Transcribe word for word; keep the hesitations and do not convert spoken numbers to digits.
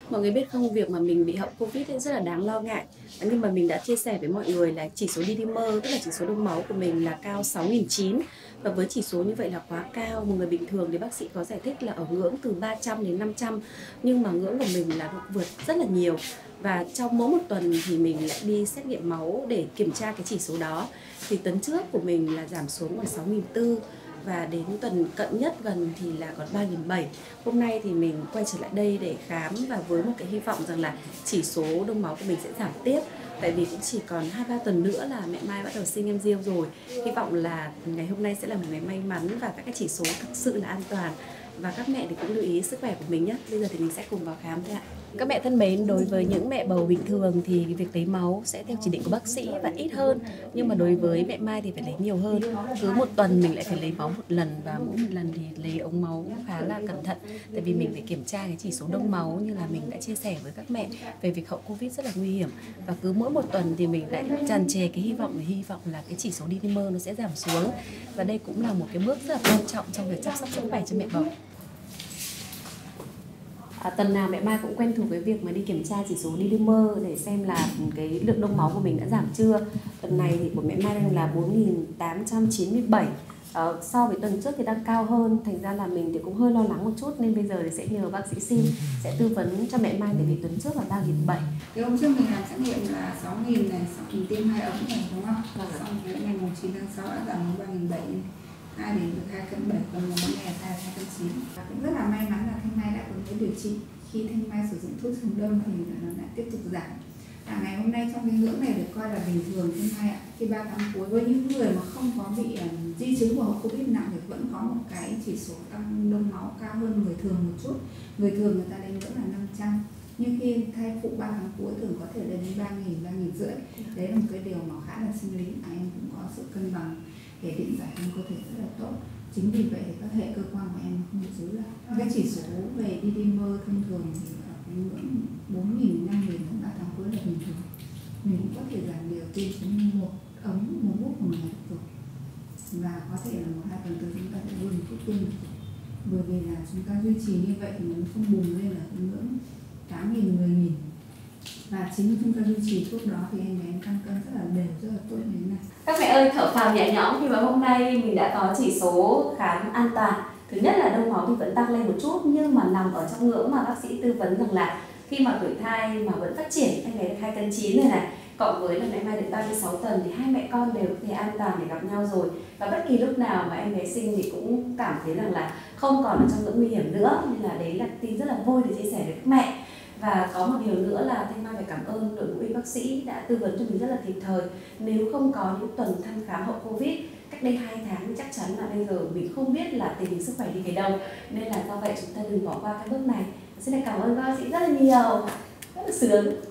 Mọi người biết không, việc mà mình bị hậu Covid ấy rất là đáng lo ngại. Nhưng mà mình đã chia sẻ với mọi người là chỉ số D-dimer, tức là chỉ số đông máu của mình là cao sáu nghìn chín trăm. Và với chỉ số như vậy là quá cao. Một người bình thường thì bác sĩ có giải thích là ở ngưỡng từ ba trăm đến năm trăm. Nhưng mà ngưỡng của mình là vượt rất là nhiều. Và trong mỗi một tuần thì mình lại đi xét nghiệm máu để kiểm tra cái chỉ số đó. Thì tuần trước của mình là giảm xuống còn sáu nghìn bốn trăm. Và đến tuần cận nhất gần thì là còn ba nghìn bảy trăm. Hôm nay thì mình quay trở lại đây để khám và với một cái hy vọng rằng là chỉ số đông máu của mình sẽ giảm tiếp. Tại vì cũng chỉ còn hai ba tuần nữa là mẹ Mai bắt đầu sinh em riêng rồi. Hy vọng là ngày hôm nay sẽ là một ngày may mắn và các cái chỉ số thực sự là an toàn. Và các mẹ thì cũng lưu ý sức khỏe của mình nhé. Bây giờ thì mình sẽ cùng vào khám thôi ạ. Các mẹ thân mến, đối với những mẹ bầu bình thường thì việc lấy máu sẽ theo chỉ định của bác sĩ và ít hơn. Nhưng mà đối với mẹ Mai thì phải lấy nhiều hơn. Cứ một tuần mình lại phải lấy máu một lần và mỗi một lần thì lấy ống máu khá là cẩn thận. Tại vì mình phải kiểm tra cái chỉ số đông máu như là mình đã chia sẻ với các mẹ về việc hậu Covid rất là nguy hiểm. Và cứ mỗi một tuần thì mình lại tràn trề cái hy vọng và hy vọng là cái chỉ số D-dimer nó sẽ giảm xuống. Và đây cũng là một cái bước rất là quan trọng trong việc chăm sóc sức khỏe cho mẹ bầu. À, tuần nào mẹ Mai cũng quen thuộc với việc mà đi kiểm tra chỉ số D-dimer để xem là cái lượng đông máu của mình đã giảm chưa. Tuần này thì của mẹ Mai đang là bốn nghìn tám trăm chín mươi bảy. Ờ, so với tuần trước thì đang cao hơn, thành ra là mình thì cũng hơi lo lắng một chút, nên bây giờ thì sẽ nhờ bác sĩ Sim sẽ tư vấn cho mẹ Mai, bởi vì tuần trước là ba nghìn bảy trăm. Cái hôm trước mình làm xét nghiệm là sáu nghìn này, sau mình tiêm hai ống này đúng không? Vâng. Xong cái ngày chín tháng sáu đã giảm đến ba nghìn bảy trăm, hai đến được hai cân bảy, còn một ngày là hai cân chín. Và cũng rất là may mắn là Thanh Mai đã có cái điều trị. Khi Thanh Mai sử dụng thuốc chống đông thì nó lại tiếp tục giảm. Và ngày hôm nay trong cái ngưỡng này được coi là bình thường Thanh Mai ạ. Khi ba tháng cuối với những người mà không có bị uh, di chứng của hậu Covid nặng thì vẫn có một cái chỉ số tăng đông máu cao hơn người thường một chút. Người thường người ta đến ngưỡng là năm trăm. Nhưng khi thai phụ ba tháng cuối thường có thể lên đến ba nghìn, ba nghìn rưỡi. Đấy là một cái điều mà khá là sinh lý. Em cũng có sự cân bằng để điện giải trong cơ thể rất là tốt. Chính vì vậy thì các hệ cơ quan của em không bị rối loạn. Cái chỉ số về D-dimer thông thường thì ở cái ngưỡng bốn nghìn, năm nghìn đến ba tháng cuối là bình thường. Mình cũng có thể giảm liều tiêm xuống một ống, một hút một ngày rồi. Và có thể là một hai tuần tới chúng ta sẽ luôn thuốc tiêm được. Bởi vì là chúng ta duy trì như vậy thì nó không bùng lên ở cái ngưỡng tám nghìn, mười nghìn. Và chính chúng ta duy trì thuốc đó thì em bé em tăng cân rất là đều, rất là tốt như thế này. Các mẹ ơi, thở phào nhẹ nhõm khi mà hôm nay mình đã có chỉ số khám an toàn. Thứ nhất là đông máu thì vẫn tăng lên một chút, nhưng mà nằm ở trong ngưỡng mà bác sĩ tư vấn rằng là khi mà tuổi thai mà vẫn phát triển, em bé được hai cân chín rồi này, cộng với là mẹ Mai được ba mươi sáu tuần thì hai mẹ con đều có thể an toàn để gặp nhau rồi. Và bất kỳ lúc nào mà em bé sinh thì cũng cảm thấy rằng là không còn ở trong ngưỡng nguy hiểm nữa, nên là đấy là tin rất là vui để chia sẻ với các mẹ. Và có một điều nữa là Thanh Mai phải cảm ơn đội ngũ y bác sĩ đã tư vấn cho mình rất là kịp thời. Nếu không có những tuần thăm khám hậu Covid cách đây hai tháng thì chắc chắn là bây giờ mình không biết là tình hình sức khỏe đi về đâu. Nên là do vậy chúng ta đừng bỏ qua cái bước này. Xin cảm ơn bác sĩ rất là nhiều, rất là sướng.